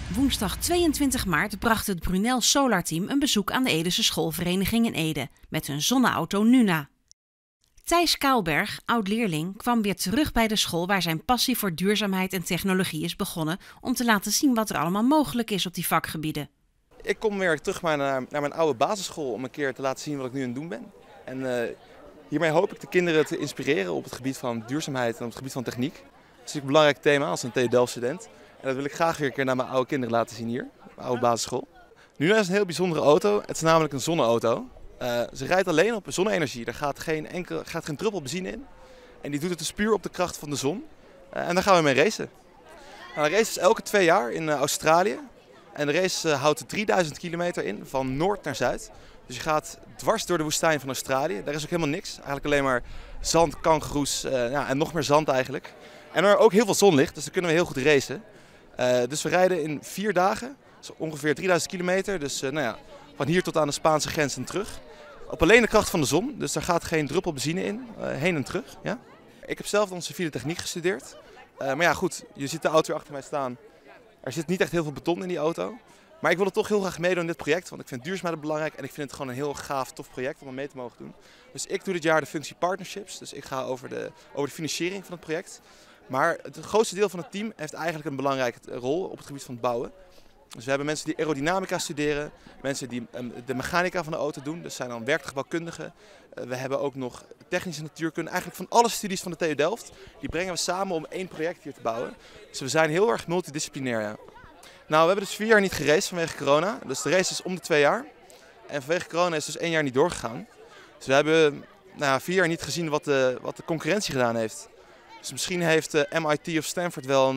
Woensdag 22 maart bracht het Brunel Solar Team een bezoek aan de Edese schoolvereniging in Ede met hun zonneauto Nuna. Thijs Kaalberg, oud-leerling, kwam weer terug bij de school waar zijn passie voor duurzaamheid en technologie is begonnen om te laten zien wat er allemaal mogelijk is op die vakgebieden. Ik kom weer terug naar mijn oude basisschool om een keer te laten zien wat ik nu aan het doen ben. En hiermee hoop ik de kinderen te inspireren op het gebied van duurzaamheid en op het gebied van techniek. Dat is natuurlijk een belangrijk thema als een TU Delft student. En dat wil ik graag weer een keer naar mijn oude kinderen laten zien hier, mijn oude basisschool. Nuna is een heel bijzondere auto. Het is namelijk een zonneauto. Ze rijdt alleen op zonne-energie. Er gaat geen druppel benzine in. En die doet het dus puur op de kracht van de zon. En daar gaan we mee racen. Nou, de race is elke 2 jaar in Australië. En de race houdt 3000 kilometer in, van noord naar zuid. Dus je gaat dwars door de woestijn van Australië. Daar is ook helemaal niks. Eigenlijk alleen maar zand, kangoeroes en nog meer zand eigenlijk. En er ook heel veel zonlicht, dus dan kunnen we heel goed racen. Dus we rijden in 4 dagen, dus ongeveer 3000 kilometer. Dus van hier tot aan de Spaanse grens en terug. Op alleen de kracht van de zon, dus daar gaat geen druppel benzine in, heen en terug. Ja? Ik heb zelf dan civiele techniek gestudeerd. Maar ja goed, je ziet de auto weer achter mij staan. Er zit niet echt heel veel beton in die auto. Maar ik wil er toch heel graag meedoen in dit project, want ik vind duurzaamheid belangrijk en ik vind het gewoon een heel gaaf, tof project om er mee te mogen doen. Dus ik doe dit jaar de functie partnerships, dus ik ga over de financiering van het project. Maar het grootste deel van het team heeft eigenlijk een belangrijke rol op het gebied van het bouwen. Dus we hebben mensen die aerodynamica studeren, mensen die de mechanica van de auto doen, dus zijn dan werktuigbouwkundigen. We hebben ook nog technische natuurkunde, eigenlijk van alle studies van de TU Delft. Die brengen we samen om 1 project hier te bouwen. Dus we zijn heel erg multidisciplinair. Ja. Nou, we hebben dus 4 jaar niet geraced vanwege corona. Dus de race is om de 2 jaar. En vanwege corona is dus 1 jaar niet doorgegaan. Dus we hebben 4 jaar niet gezien wat de concurrentie gedaan heeft. Dus misschien heeft MIT of Stanford wel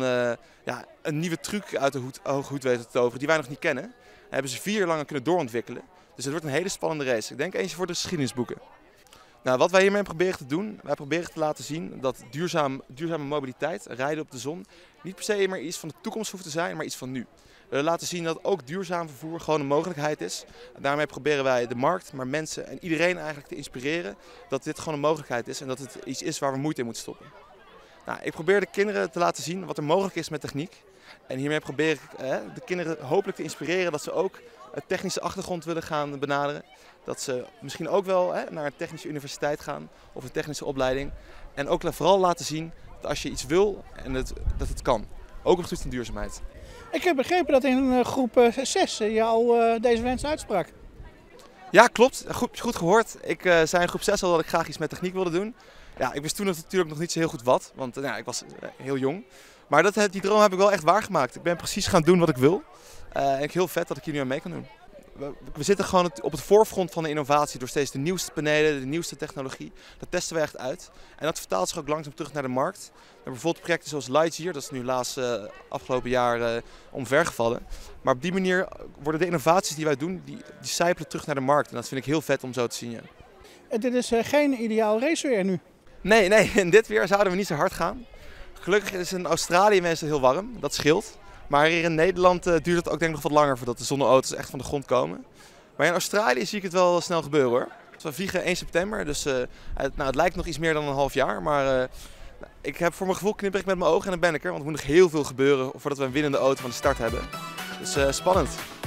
een nieuwe truc uit de hoge hoed weten te toveren die wij nog niet kennen. En hebben ze 4 jaar lang kunnen doorontwikkelen. Dus het wordt een hele spannende race. Ik denk eentje voor de geschiedenisboeken. Nou, wat wij hiermee proberen te doen, wij proberen te laten zien dat duurzame mobiliteit, rijden op de zon, niet per se meer iets van de toekomst hoeft te zijn, maar iets van nu. We willen laten zien dat ook duurzaam vervoer gewoon een mogelijkheid is. En daarmee proberen wij de markt, maar mensen en iedereen eigenlijk te inspireren dat dit gewoon een mogelijkheid is en dat het iets is waar we moeite in moeten stoppen. Nou, ik probeer de kinderen te laten zien wat er mogelijk is met techniek. En hiermee probeer ik de kinderen hopelijk te inspireren dat ze ook een technische achtergrond willen gaan benaderen. Dat ze misschien ook wel naar een technische universiteit gaan of een technische opleiding. En ook vooral laten zien dat als je iets wil en dat het kan. Ook op het gebied van duurzaamheid. Ik heb begrepen dat in groep 6 je al deze wens uitsprak. Ja, klopt. Goed gehoord. Ik zei in groep 6 al dat ik graag iets met techniek wilde doen. Ja, ik wist toen natuurlijk nog niet zo heel goed wat, want ik was heel jong. Maar die droom heb ik wel echt waargemaakt. Ik ben precies gaan doen wat ik wil. En ik vind het heel vet dat ik hier nu aan mee kan doen. We zitten gewoon op het voorfront van de innovatie door steeds de nieuwste panelen, de nieuwste technologie. Dat testen we echt uit. En dat vertaalt zich ook langzaam terug naar de markt. We hebben bijvoorbeeld projecten zoals Lightyear, dat is nu helaas afgelopen jaar omvergevallen. Maar op die manier worden de innovaties die wij doen, die sijpelen terug naar de markt. En dat vind ik heel vet om zo te zien. Ja. Dit is geen ideaal raceweer nu. Nee, in dit weer zouden we niet zo hard gaan. Gelukkig is in Australië meestal heel warm, dat scheelt. Maar hier in Nederland duurt het ook denk ik nog wat langer voordat de zonneauto's echt van de grond komen. Maar in Australië zie ik het wel snel gebeuren hoor. Dus we vliegen 1 september, dus het lijkt nog iets meer dan een half jaar. Maar ik heb voor mijn gevoel knipper ik met mijn ogen en dan ben ik er. Want er moet nog heel veel gebeuren voordat we een winnende auto van de start hebben. Dus spannend.